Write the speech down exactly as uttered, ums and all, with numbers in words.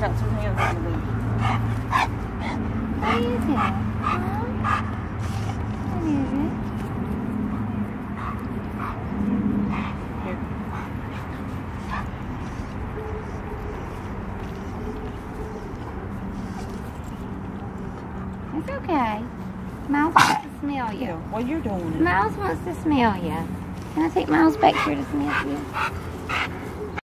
got some hands on the booty. What is it? Huh? What is it? It's okay. Miles wants to smell you. Yeah, well, you're doing it. Miles wants to smell you. Can I take Miles back here to smell you?